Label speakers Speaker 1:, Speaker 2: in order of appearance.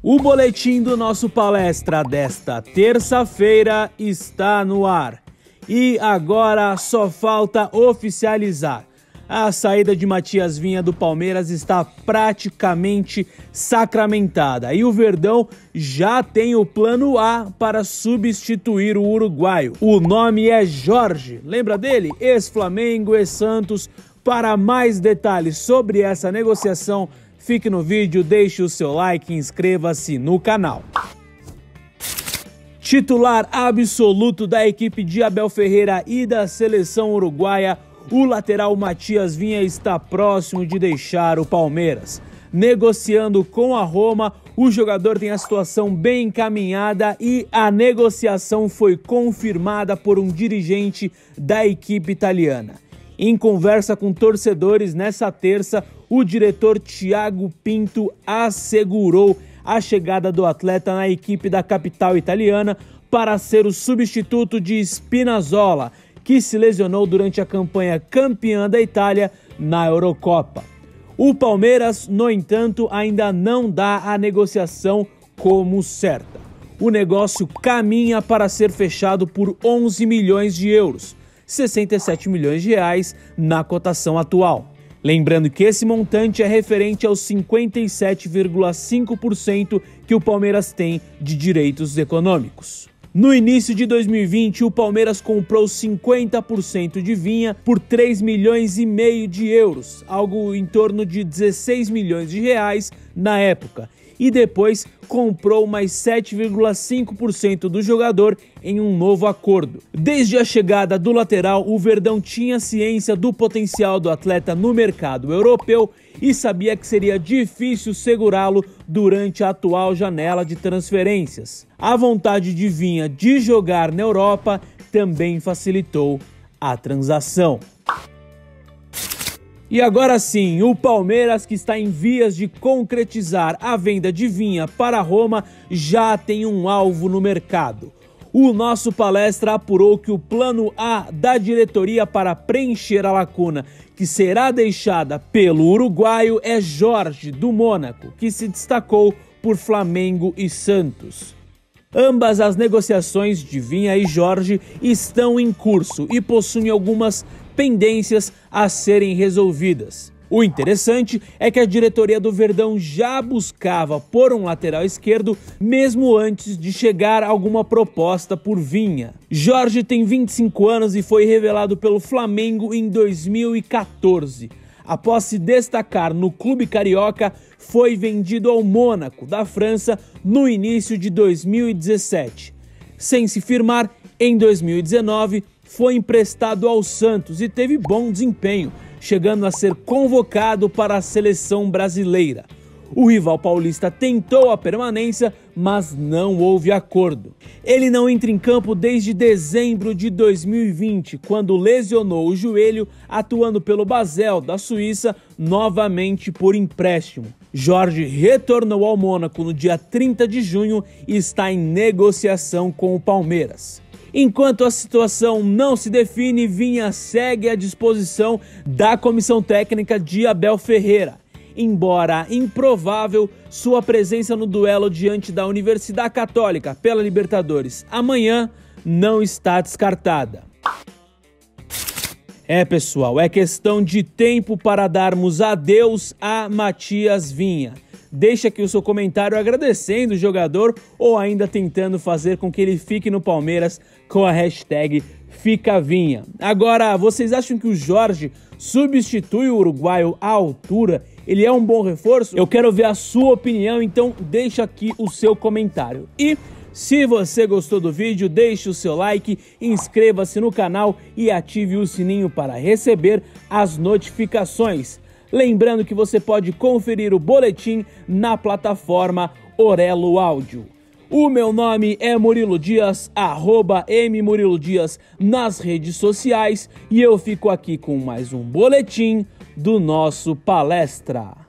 Speaker 1: O boletim do nosso palestra desta terça-feira está no ar. E agora só falta oficializar. A saída de Matias Vinha do Palmeiras está praticamente sacramentada. E o Verdão já tem o plano A para substituir o uruguaio. O nome é Jorge. Lembra dele? Ex-Flamengo, ex-Santos. Para mais detalhes sobre essa negociação, fique no vídeo, deixe o seu like e inscreva-se no canal. Titular absoluto da equipe de Abel Ferreira e da seleção uruguaia, o lateral Matias Vinha está próximo de deixar o Palmeiras. Negociando com a Roma, o jogador tem a situação bem encaminhada e a negociação foi confirmada por um dirigente da equipe italiana. Em conversa com torcedores nessa terça, o diretor Thiago Pinto assegurou a chegada do atleta na equipe da capital italiana para ser o substituto de Spinazzola, que se lesionou durante a campanha campeã da Itália na Eurocopa. O Palmeiras, no entanto, ainda não dá a negociação como certa. O negócio caminha para ser fechado por 11 milhões de euros, 67 milhões de reais na cotação atual. Lembrando que esse montante é referente aos 57,5% que o Palmeiras tem de direitos econômicos. No início de 2020, o Palmeiras comprou 50% de Vinha por 3 milhões e meio de euros, algo em torno de 16 milhões de reais na época, e depois comprou mais 7,5% do jogador em um novo acordo. Desde a chegada do lateral, o Verdão tinha ciência do potencial do atleta no mercado europeu e sabia que seria difícil segurá-lo durante a atual janela de transferências. A vontade de Vinha de jogar na Europa também facilitou a transação. E agora sim, o Palmeiras, que está em vias de concretizar a venda de Vinha para a Roma, já tem um alvo no mercado. O nosso palestra apurou que o plano A da diretoria para preencher a lacuna que será deixada pelo uruguaio é Jorge, do Mônaco, que se destacou por Flamengo e Santos. Ambas as negociações de Vinha e Jorge estão em curso e possuem algumas pendências a serem resolvidas. O interessante é que a diretoria do Verdão já buscava por um lateral esquerdo mesmo antes de chegar alguma proposta por Vinha. Jorge tem 25 anos e foi revelado pelo Flamengo em 2014. Após se destacar no clube carioca, foi vendido ao Mônaco, da França, no início de 2017. Sem se firmar, em 2019, foi emprestado ao Santos e teve bom desempenho, chegando a ser convocado para a seleção brasileira. O rival paulista tentou a permanência, mas não houve acordo. Ele não entra em campo desde dezembro de 2020, quando lesionou o joelho atuando pelo Basel da Suíça, novamente por empréstimo. Jorge retornou ao Mônaco no dia 30 de junho e está em negociação com o Palmeiras. Enquanto a situação não se define, Vinha segue à disposição da comissão técnica de Abel Ferreira. Embora improvável, sua presença no duelo diante da Universidade Católica pela Libertadores amanhã não está descartada. Pessoal, é questão de tempo para darmos adeus a Matias Vinha. Deixe aqui o seu comentário agradecendo o jogador ou ainda tentando fazer com que ele fique no Palmeiras com a hashtag FicaVinha. Agora, vocês acham que o Jorge substitui o uruguaio à altura? Ele é um bom reforço? Eu quero ver a sua opinião, então deixa aqui o seu comentário. E se você gostou do vídeo, deixe o seu like, inscreva-se no canal e ative o sininho para receber as notificações. Lembrando que você pode conferir o boletim na plataforma Orelo Áudio. O meu nome é Murilo Dias, @mmurilodias nas redes sociais, e eu fico aqui com mais um boletim do nosso palestra.